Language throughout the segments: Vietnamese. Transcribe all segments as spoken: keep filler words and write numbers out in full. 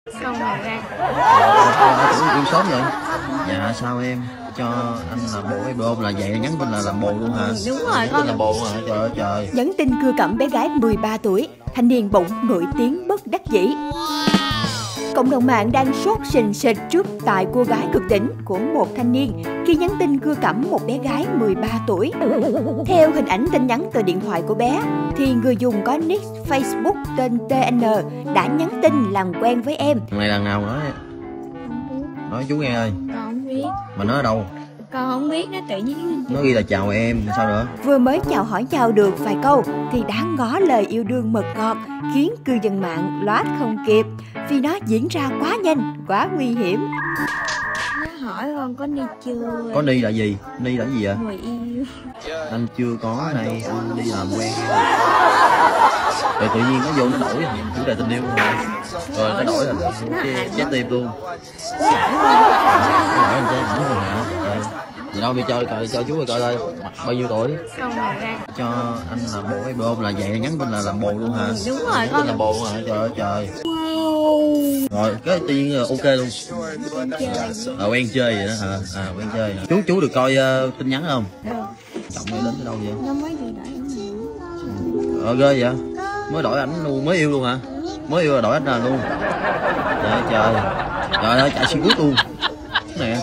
Không rồi ra. Tưởng yêu sớm rồi. Dạ sao em cho anh làm bộ em được không? Là vậy nhắn tin là làm bộ luôn hả? Ừ, đúng rồi con. Làm bộ hả? Trời ơi trời. Nhắn tin cưa cẩm bé gái mười ba tuổi, thanh niên bỗng nổi tiếng bất đắc dĩ. Cộng đồng mạng đang sốt sình sịch trước tài cô gái cực đỉnh của một thanh niên khi nhắn tin cưa cẩm một bé gái mười ba tuổi. Theo hình ảnh tin nhắn từ điện thoại của bé, thì người dùng có nick Facebook tên tê en đã nhắn tin làm quen với em. Này là nào nói? Nói chú nghe ơi. Con không biết. Mà nó ở đâu? Con không biết, nó tự nhiên. Nó ghi là chào em, sao nữa? Vừa mới chào hỏi chào được vài câu thì đã ngỏ lời yêu đương mật ngọt, khiến cư dân mạng loát không kịp vì nó diễn ra quá nhanh, quá nguy hiểm. Nó hỏi con có đi chưa? Có đi là gì? Đi là gì vậy? Người yêu. Anh chưa có, này anh đi làm quen. Rồi tự nhiên nó vô nó đổi chủ đề tình yêu rồi. Rồi nó đổi là trái tim luôn. Nó đổi anh chơi nữa rồi hả? Gì đâu đi chơi coi cho chú coi coi bao nhiêu tuổi? Không rồi ra. Cho anh làm bộ em được không? Là vậy nhắn tin là làm bộ luôn hả? Ừ, đúng rồi con. Làm bộ hả? Trời ơi trời. Rồi cái tự nhiên ok luôn. À, quen chơi vậy đó hả? À quen chơi hả? Chú chú được coi uh, tin nhắn không? Được. Chồng này đến tới đâu vậy? Nó mới đi đổi ảnh. Ờ ghê vậy? Mới đổi ảnh luôn, mới yêu luôn hả? Mới yêu là đổi ảnh là luôn. Trời trời. Trời ơi chạy xuyên bước luôn. Nè.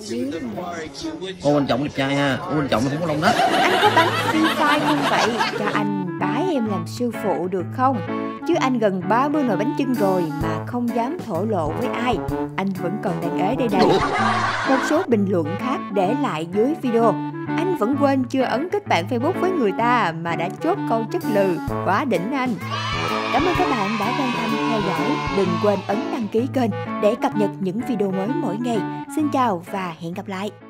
Ô anh Trọng đẹp trai ha. Ô anh Trọng không có lông đất. Anh có bánh phi phai không vậy? Cho anh bái em làm sư phụ được không? Chứ anh gần ba mươi nồi bánh chưng rồi mà không dám thổ lộ với ai. Anh vẫn còn đang ế đây này. Một số bình luận khác để lại dưới video. Anh vẫn quên chưa ấn kết bạn Facebook với người ta mà đã chốt câu chất lừ. Quá đỉnh anh. Cảm ơn các bạn đã quan tâm theo dõi. Đừng quên ấn đăng ký kênh để cập nhật những video mới mỗi ngày. Xin chào và hẹn gặp lại.